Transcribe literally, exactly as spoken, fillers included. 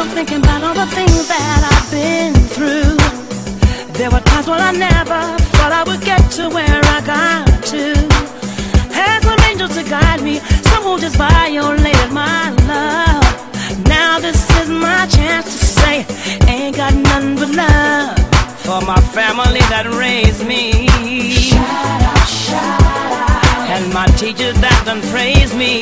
thinking about all the things that I've been through. There were times when I never thought I would get to where I got to. Had some angels to guide me, some who just violated my love. Now this is my chance to say, ain't got nothing but love for my family that raised me. Shout out, shout out. And my teachers that done praised me.